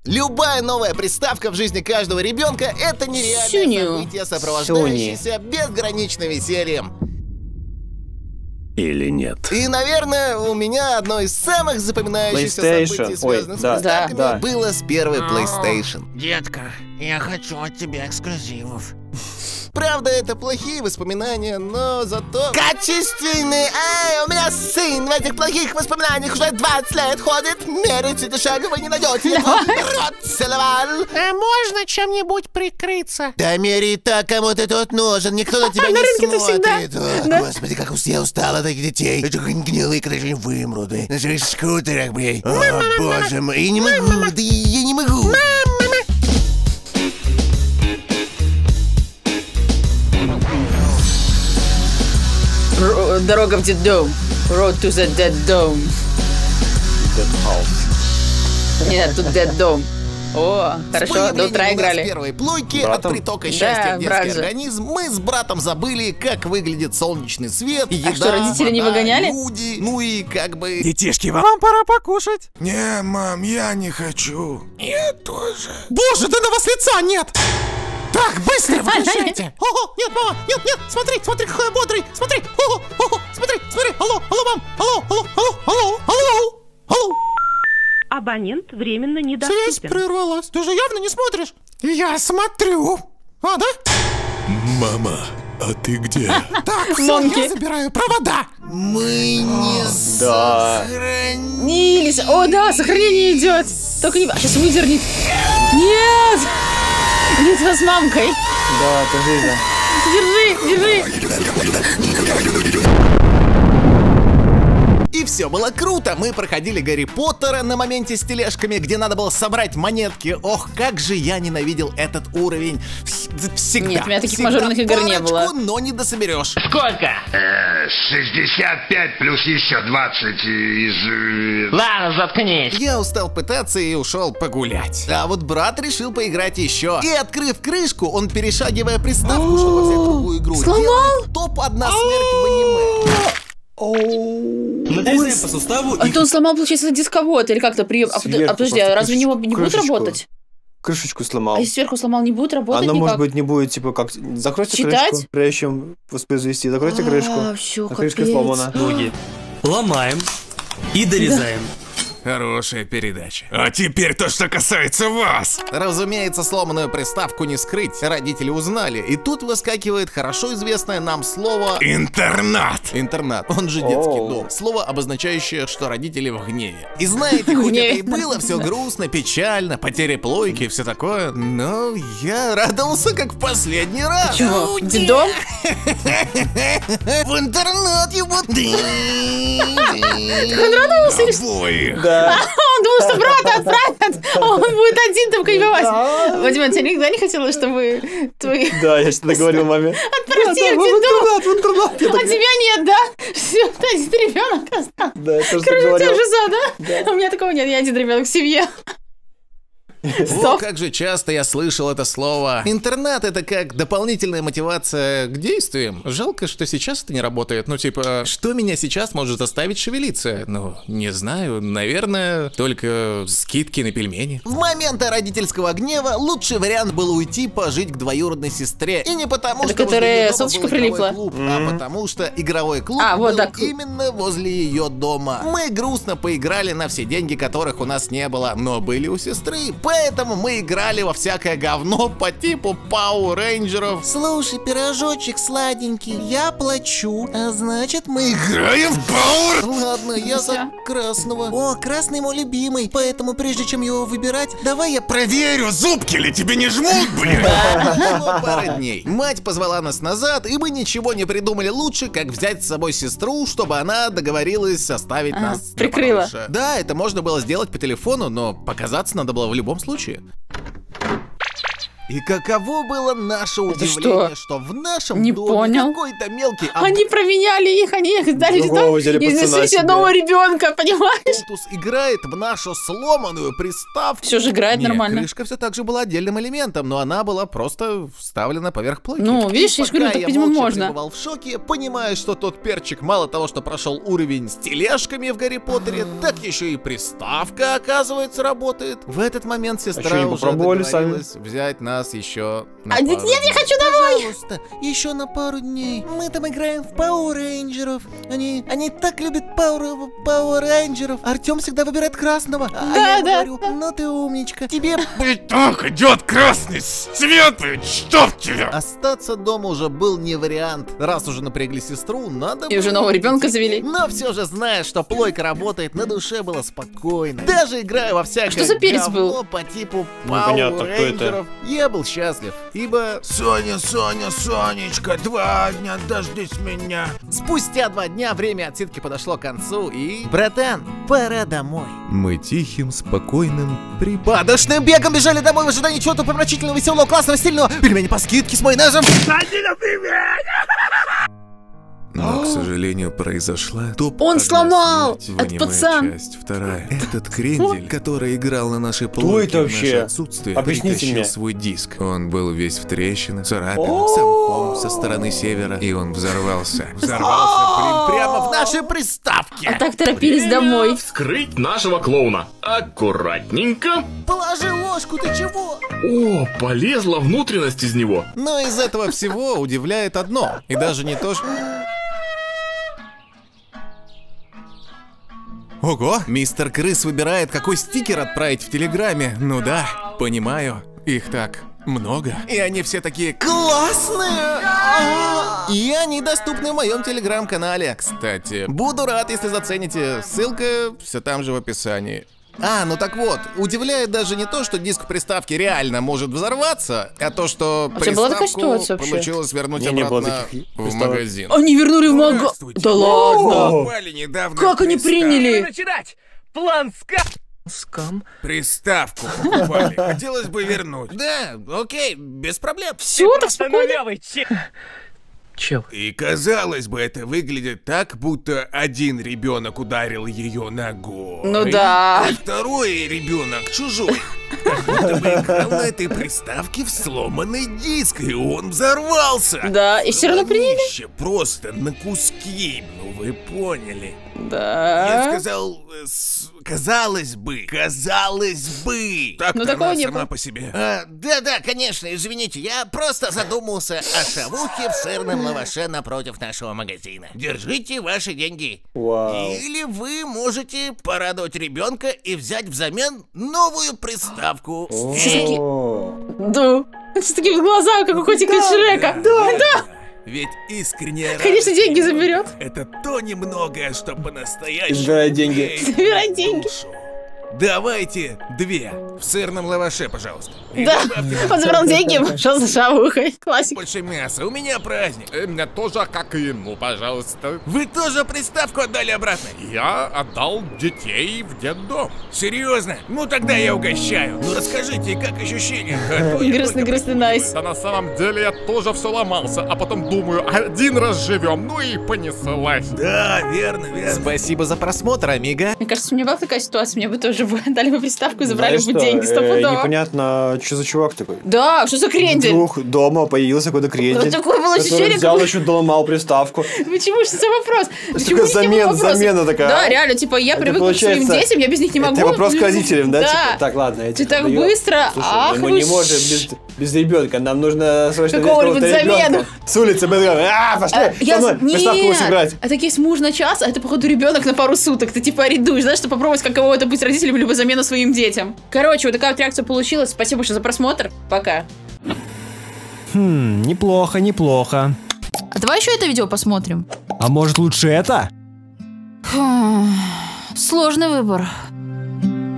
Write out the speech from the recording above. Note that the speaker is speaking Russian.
Любая новая приставка в жизни каждого ребенка — это нереальное событие, сопровождающееся безграничным весельем. Или нет? И, наверное, у меня одно из самых запоминающихся событий, связанных с приставками, было с первой PlayStation. Детка, я хочу от тебя эксклюзивов. Правда, это плохие воспоминания, но зато качественные. У меня сын в этих плохих воспоминаниях уже 20 лет ходит, меряется дешевле, вы не найдете. Рот целовал. А можно чем-нибудь прикрыться? Да мери так, кому ты тут нужен, никто на тебя не смотрит. Господи, как я устал от этих детей. Эти гнилые, когда же не вымрут. На своих скутерах, блядь. О, боже мой, я не могу, да я не могу. Дорога в детдом. Road to the Dead Dome. Dead House. Нет, тут Dead Dome. О, хорошо, до утра играли. С первой плойки от притока счастья в детский организм мы с братом забыли, как выглядит солнечный свет, еда, что, родители не выгоняли? люди, ну и как бы... Детишки, вам пора покушать. Не, мам, я не хочу. Я тоже. Боже, да на вас лица нет! Так, быстро выключайте! Ого, нет, мама, нет, нет, смотри, смотри, какой я бодрый, смотри, ого, ого, смотри, смотри, алло, алло, мам, алло, алло, алло, алло, алло, алло. Абонент временно недоступен. Связь прервалась, ты же явно не смотришь. Я смотрю. А, да? Мама, а ты где? Так, все, я забираю провода. Мы не сохранились. О, да, сохранение идет. Только не... Сейчас выдернет. Нет! Битва с мамкой. Да, это жизнь. Держи, держи. И все было круто. Мы проходили Гарри Поттера на моменте с тележками, где надо было собрать монетки. Ох, как же я ненавидел этот уровень. Всегда. Нет, у меня таких мажорных игр не было. Но не дособерешь. Сколько? 65 плюс еще 20 из... Ладно, заткнись. Я устал пытаться и ушел погулять. А вот брат решил поиграть еще. И, открыв крышку, он, перешагивая приставку, чтобы взять другую игру, делает топ-1 смерть в аниме. Надрезаем по суставу. А то он сломал, получается, дисковод или как-то прием. А подожди, а разве не будет работать? Крышечку сломал. А если сверху сломал, не будет работать никак? Она, может быть, не будет, типа, как... Закройте крышку, прежде чем воспроизвести. Закройте крышку. Все, крышка сломана. Ноги ломаем и дорезаем. Хорошая передача. А теперь то, что касается вас. Разумеется, сломанную приставку не скрыть. Родители узнали. И тут выскакивает хорошо известное нам слово... Интернат. Интернат, он же детский дом. Слово, обозначающее, что родители в гневе. И знаете, хоть это и было все грустно, печально, потери плойки и все такое, но я радовался, как в последний раз. Чего? Дедом? В интернат его... Он радовался или что? Он думал, что брата отправят, а он будет один там кайфовать. Вадим, тебе никогда не хотелось, чтобы твои... Да, я что-то говорил маме. Отпросили в интернат. А тебя нет, да? Все, ты один ребенок остался. Да, я тоже говорил. Короче, у тебя же да? У меня такого нет, я один ребенок в семье. О, как же часто я слышал это слово. Интернат — это как дополнительная мотивация к действиям. Жалко, что сейчас это не работает. Ну, типа, что меня сейчас может заставить шевелиться? Ну, не знаю, наверное, только скидки на пельмени. В моменты родительского гнева лучший вариант был уйти пожить к двоюродной сестре. И не потому, что которая сосочка прилипла, а потому что игровой клуб был именно возле ее дома. Мы грустно поиграли на все деньги, которых у нас не было, но были у сестры. Поэтому мы играли во всякое говно по типу Power Rangers. Слушай, пирожочек сладенький, я плачу, а значит мы играем в Power. Ладно, я за красного. О, красный мой любимый, поэтому прежде чем его выбирать, давай я проверю, зубки ли тебе не жмут, блин. Прошло пара дней. Мать позвала нас назад, и мы ничего не придумали лучше, как взять с собой сестру, чтобы она договорилась оставить нас. Прикрыла. Да, это можно было сделать по телефону, но показаться надо было в любом случае. И каково было наше удивление, что в нашем доме какой-то мелкий... Они променяли их, они их дали туда и занесли себе нового ребенка, понимаешь? Тутус играет в нашу сломанную приставку. Все же играет нормально. Крышка все так же была отдельным элементом, но она была просто вставлена поверх плойки. Ну, видишь, я же говорю, так, видимо, можно. Я пребывал в шоке, понимая, что тот перчик мало того, что прошел уровень с тележками в Гарри Поттере, так еще и приставка, оказывается, работает. В этот момент сестра уже договорилась взять нас еще на пару дней. Нет, я хочу домой! Пожалуйста, еще на пару дней. Мы там играем в Power Rangers. Они так любят Power Rangers. Артем всегда выбирает красного. Да, да. Говорю, ну ты умничка. Тебе... Так, идет красный цвет, чтоб тебя! Остаться дома уже был не вариант. Раз уже напрягли сестру, надо... И уже нового ребенка завели. Но все же, зная, что плойка работает, на душе было спокойно. Даже играя во всякое что за перец был? По типу Power Rangers, я был счастлив, ибо... Соня, Сонечка, 2 дня дождись меня. Спустя 2 дня время отсидки подошло к концу и... Братан, пора домой. Мы тихим, спокойным, припадочным бегом бежали домой в ожидании чего-то помрачительного, веселого, классного, стильного. Пельмени по скидке с майонезом. Но, к сожалению, произошла Он сломал! Это пацан! Часть 2. Этот крендель, который играл на нашей плойке в наше отсутствие, притащил свой диск. Он был весь в трещинах, царапинах, с мхом со стороны севера, и он взорвался. Взорвался прямо в нашей приставке. А так торопились домой. Вскрыть нашего клоуна. Аккуратненько. Положи ложку, ты чего? О, полезла внутренность из него. Но из этого всего удивляет одно. И даже не то, что... Ого, мистер Крыс выбирает, какой стикер отправить в Телеграме. Ну да, понимаю, их так много. И они все такие классные! И они доступны в моем Телеграм-канале. Кстати, буду рад, если зацените. Ссылка все там же в описании. Ну так вот, удивляет даже не то, что диск приставки реально может взорваться, а то, что приставку получилось вернуть обратно в магазин. Они вернули в магазин? Да ладно! Как они приняли? Начинать! План скам. Приставку покупали. Хотелось бы вернуть. Да, окей, без проблем. Все, так спокойно. Чел. И казалось бы, это выглядит так, будто один ребенок ударил ее ногой. Ну да. А второй ребенок чужой. Как будто бы играл на этой приставке в сломанный диск, и он взорвался. Да, и все равно приняли. Просто на куски, ну вы поняли. Да. Я сказал, казалось бы. Так, ну, такого не сама было. по себе. Да, конечно, извините, я просто задумался о шавухе в сырном лаваше напротив нашего магазина. Держите ваши деньги. Вау. Или вы можете порадовать ребенка и взять взамен новую приставку. Да. С такими глазами, как у котика Шрека. Да. Ведь искренне конечно, деньги заберет. Это то немногое, что по-настоящему. Забирай деньги. Забирай деньги. Давайте 2 в сырном лаваше, пожалуйста. Да, он забрал деньги, пошел за шавухой. Классик. Больше мяса, у меня праздник. Меня тоже, как и, ну, пожалуйста. Вы тоже приставку отдали обратно? Я отдал детей в детдом. Серьезно? Ну тогда я угощаю. Ну расскажите, как ощущения? Грустный найс. Да на самом деле я тоже все ломался, а потом думаю, один раз живем, ну и понеслась. Да, верно. Спасибо за просмотр, Амиго. Мне кажется, у меня была такая ситуация, мне бы тоже дали бы приставку и забрали бы деньги стопудово. Непонятно, что за чувак такой. Да, что за крендель? Вдруг дома появился какой-то крендель. Такое было ощущение, взял, еще доломал приставку. Почему? Что за вопрос? Такая замена такая. Да, реально, типа, я привыкла к своим детям, я без них не могу. Это вопрос к родителям, да? Да. Так, ладно, я ты так быстро, ах, мы не можем без ребенка, нам нужно срочно взять какого-нибудь замену. С улицы мы пошли, со мной приставку будешь играть. А так есть муж на час, а это, походу, ребенок на пару суток. Ты типа арендуешь, знаешь, чтобы попробовать, каково это быть родителем, либо замену своим детям. Короче, вот такая вот реакция получилась. Спасибо большое за просмотр. Пока. Неплохо. А давай еще это видео посмотрим. А может лучше это? Сложный выбор.